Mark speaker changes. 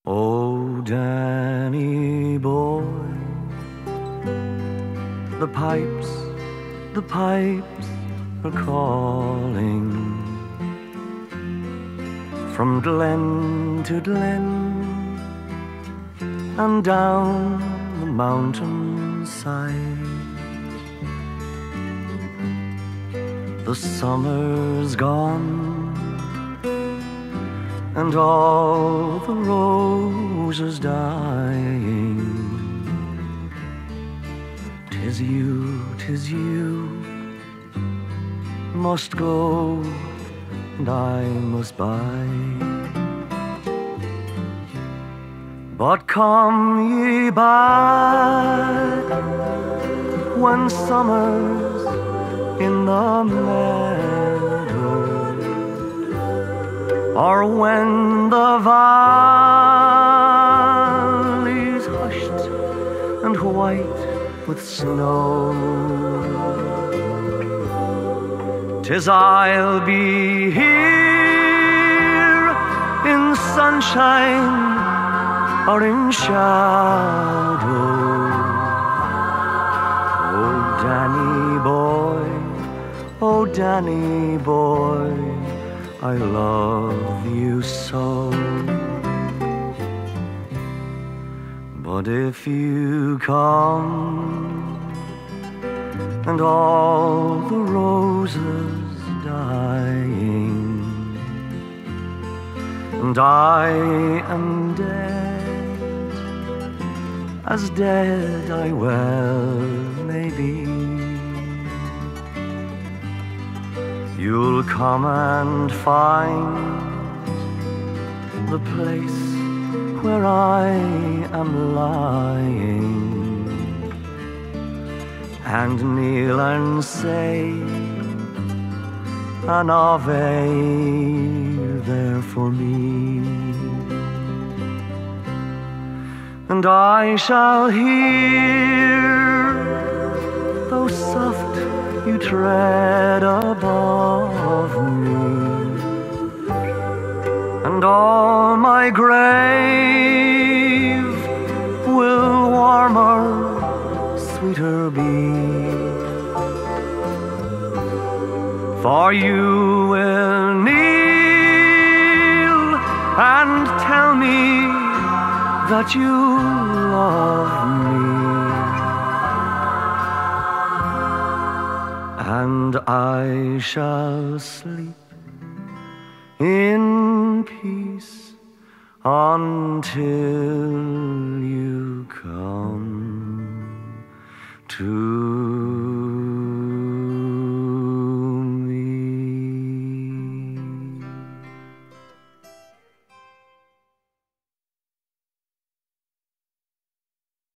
Speaker 1: Oh, Danny boy, the pipes are calling from glen to glen and down the mountainside. The summer's gone and all the roses dying. 'Tis you must go and I must bide. But come ye back when summer's in the meadow, or when the valley's hushed and white with snow. 'Tis I'll be here in sunshine or in shadow. Oh, Danny boy, oh, Danny boy, I love you so. But if you come and all the roses dying, and I am dead, as dead I well may be, you'll come and find the place where I am lying, and kneel and say an Ave there for me. And I shall hear, though soft you tread above me, and all my grave will warmer, sweeter be. For you will kneel and tell me that you love me, and I shall sleep in peace until you come to